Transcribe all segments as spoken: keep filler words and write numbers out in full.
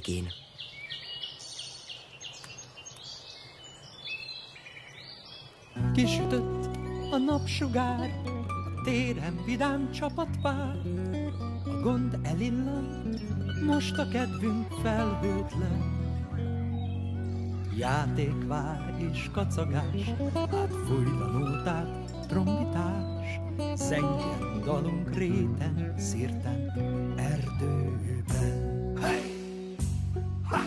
végén. Kisütött a napsugár, a téren vidám csapat vár. A gond elillant, most a kedvünk felhőtlen. Játék vár és kacagás, átfújt a nótát, trombitás. Zengjen dalunk réten, szirten, erdőben. Hey! Ha!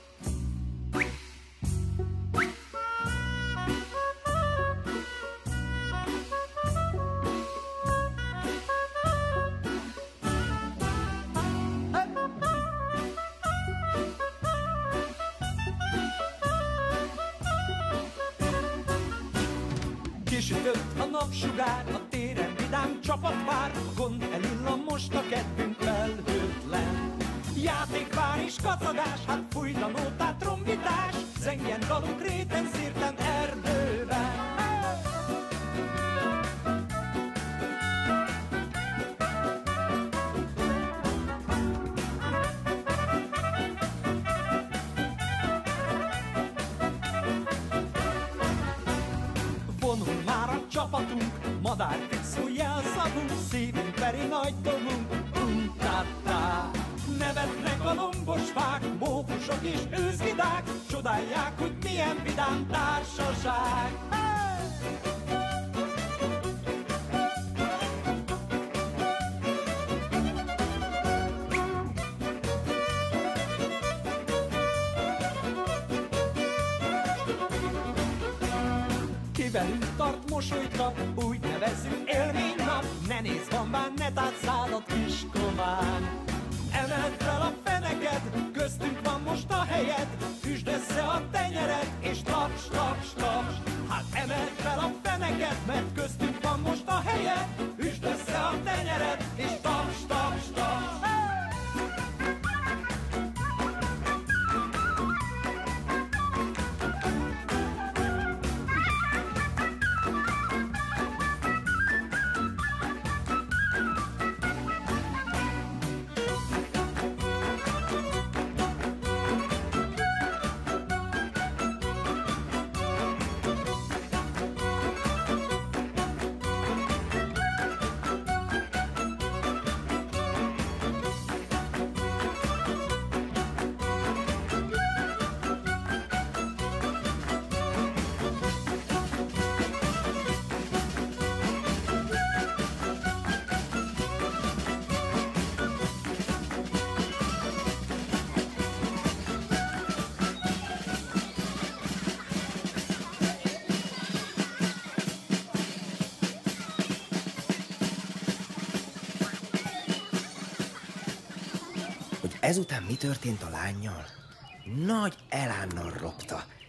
Kisütött a napsugár, a téren vidám csapat vár. A gond elillan, most a kedvünk felhőtlen. Játék vár és kacagás, hát fújt a nótát, trombitás. Zengjen dalunk réten, szirten, erdőben. Vonul már a csapatunk, madár fixú jelszavunk, szívünk veri nagy dolgunk, untátá. Nevetnek a lombos fák, mókusok és őszvidák, csodálják, hogy milyen vidám társaság. Velünk tart, mosolyt kap, úgy nevezzük élménynap. Ne nézz, van bán, ne tárd szádat, kiskomán. Emeld fel a feneked, köztünk van most a helyed. Üsd össze a tenyered, és taps, taps, taps. Hát emeld fel a feneked, mert köztünk van most a helyed. Üsd össze a tenyered, és taps, taps, taps. Ezután mi történt a lánnyal? Nagy elánnal ropta.